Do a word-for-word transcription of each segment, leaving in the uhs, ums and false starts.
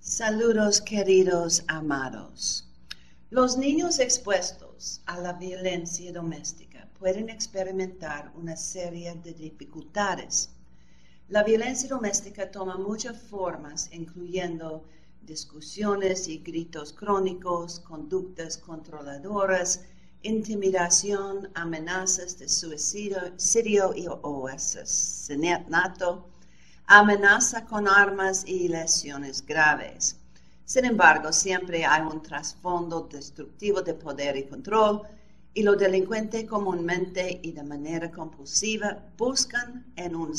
Saludos, queridos amados. Los niños expuestos a la violencia doméstica pueden experimentar una serie de dificultades. La violencia doméstica toma muchas formas, incluyendo discusiones y gritos crónicos, conductas controladoras, intimidación, amenazas de suicidio y o asesinato, amenaza con armas y lesiones graves. Sin embargo, siempre hay un trasfondo destructivo de poder y control, y los delincuentes comúnmente y de manera compulsiva buscan en un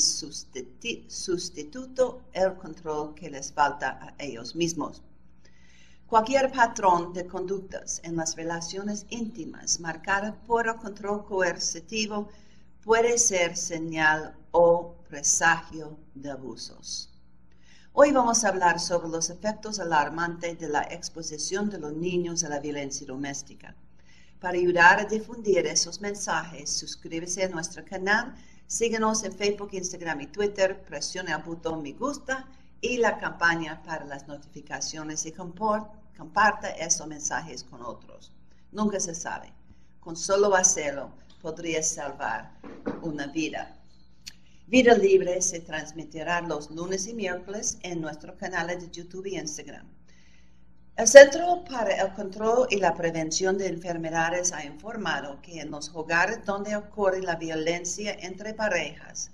sustituto el control que les falta a ellos mismos. Cualquier patrón de conductas en las relaciones íntimas marcada por el control coercitivo puede ser señal o presagio de abusos. Hoy vamos a hablar sobre los efectos alarmantes de la exposición de los niños a la violencia doméstica. Para ayudar a difundir esos mensajes, suscríbase a nuestro canal, síguenos en Facebook, Instagram y Twitter, presione el botón me gusta y la campana para las notificaciones y comparta esos mensajes con otros. Nunca se sabe, con solo hacerlo podría salvar una vida. Vida Libre se transmitirá los lunes y miércoles en nuestros canales de YouTube y Instagram. El Centro para el Control y la Prevención de Enfermedades ha informado que en los hogares donde ocurre la violencia entre parejas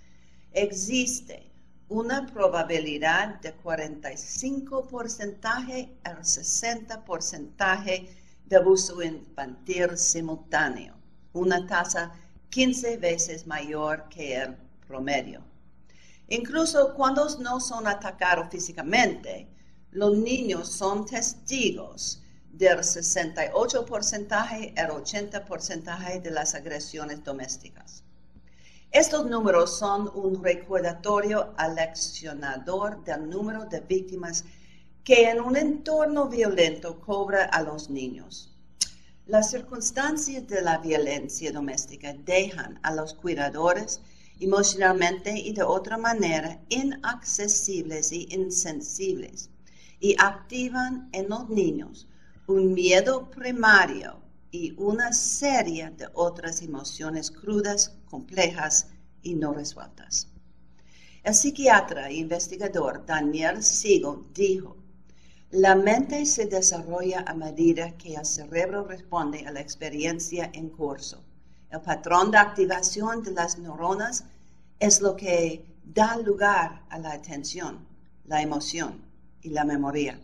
existe una probabilidad de cuarenta y cinco por ciento al sesenta por ciento de abuso infantil simultáneo, una tasa quince veces mayor que el promedio. Incluso cuando no son atacados físicamente, los niños son testigos del sesenta y ocho por ciento al ochenta por ciento de las agresiones domésticas. Estos números son un recordatorio aleccionador del número de víctimas que en un entorno violento cobra a los niños. Las circunstancias de la violencia doméstica dejan a los cuidadores emocionalmente y de otra manera inaccesibles y insensibles, y activan en los niños un miedo primario y una serie de otras emociones crudas, complejas y no resueltas. El psiquiatra e investigador Daniel Siegel dijo: la mente se desarrolla a medida que el cerebro responde a la experiencia en curso. El patrón de activación de las neuronas es lo que da lugar a la atención, la emoción y la memoria.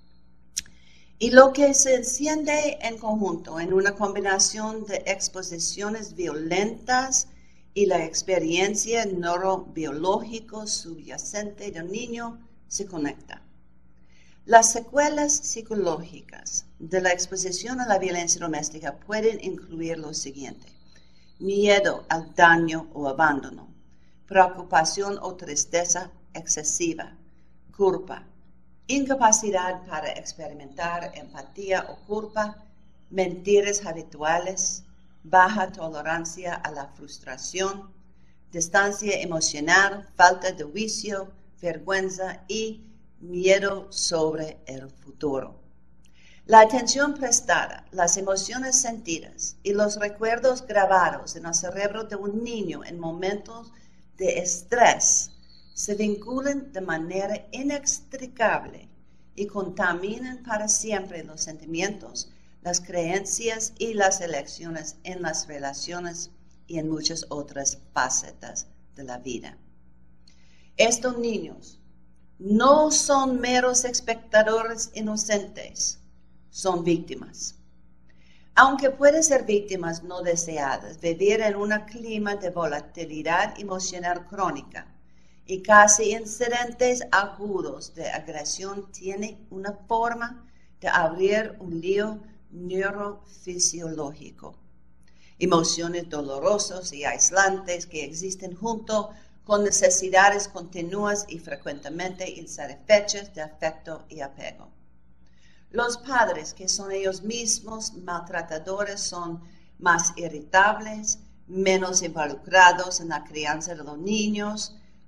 Y lo que se enciende en conjunto en una combinación de exposiciones violentas y la experiencia neurobiológica subyacente del niño se conecta. Las secuelas psicológicas de la exposición a la violencia doméstica pueden incluir lo siguiente: miedo al daño o abandono, preocupación o tristeza excesiva, culpa, incapacidad para experimentar empatía o culpa, mentiras habituales, baja tolerancia a la frustración, distancia emocional, falta de juicio, vergüenza y miedo sobre el futuro. La atención prestada, las emociones sentidas y los recuerdos grabados en el cerebro de un niño en momentos de estrés se vinculan de manera inextricable y contaminan para siempre los sentimientos, las creencias y las elecciones en las relaciones y en muchas otras facetas de la vida. Estos niños no son meros espectadores inocentes, son víctimas. Aunque pueden ser víctimas no deseadas, vivir en un clima de volatilidad emocional crónica y casi incidentes agudos de agresión tiene una forma de abrir un lío neurofisiológico. Emociones dolorosas y aislantes que existen junto con necesidades continuas y frecuentemente insatisfechas de afecto y apego. Los padres, que son ellos mismos maltratadores, son más irritables, menos involucrados en la crianza de los niños,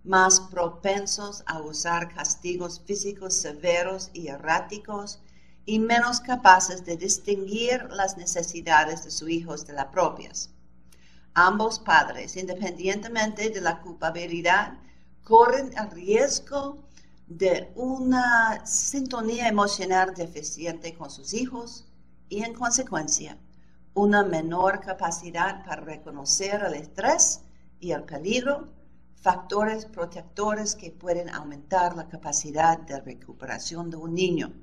más propensos a usar castigos físicos severos y erráticos y menos capaces de distinguir las necesidades de sus hijos de las propias. Ambos padres, independientemente de la culpabilidad, corren el riesgo de una sintonía emocional deficiente con sus hijos y, en consecuencia, una menor capacidad para reconocer el estrés y el peligro, factores protectores que pueden aumentar la capacidad de recuperación de un niño.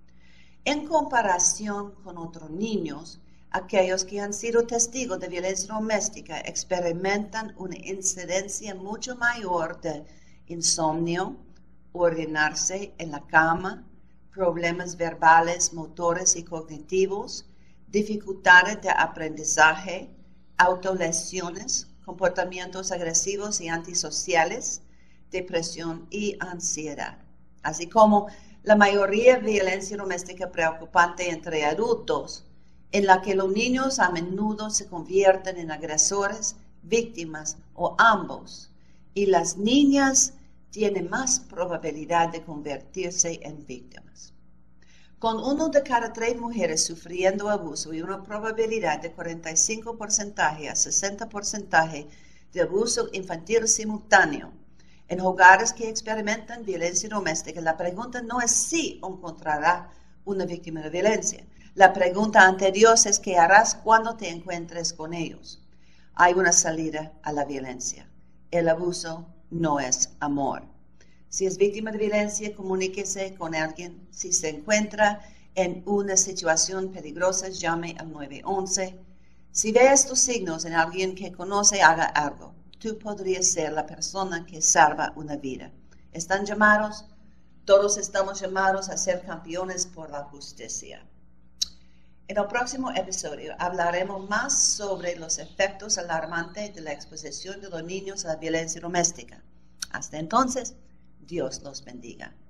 En comparación con otros niños, aquellos que han sido testigos de violencia doméstica experimentan una incidencia mucho mayor de insomnio, orinarse en la cama, problemas verbales, motores y cognitivos, dificultades de aprendizaje, autolesiones, comportamientos agresivos y antisociales, depresión y ansiedad, así como la mayoría de violencia doméstica preocupante entre adultos, en la que los niños a menudo se convierten en agresores, víctimas o ambos, y las niñas tienen más probabilidad de convertirse en víctimas. Con uno de cada tres mujeres sufriendo abuso y una probabilidad de cuarenta y cinco por ciento a sesenta por ciento de abuso infantil simultáneo en hogares que experimentan violencia doméstica, la pregunta no es si encontrará una víctima de violencia. La pregunta ante Dios es qué harás cuando te encuentres con ellos. Hay una salida a la violencia. El abuso no es amor. Si es víctima de violencia, comuníquese con alguien. Si se encuentra en una situación peligrosa, llame al nueve once. Si ve estos signos en alguien que conoce, haga algo. Tú podrías ser la persona que salva una vida. ¿Están llamados? Todos estamos llamados a ser campeones por la justicia. En el próximo episodio hablaremos más sobre los efectos alarmantes de la exposición de los niños a la violencia doméstica. Hasta entonces, Dios los bendiga.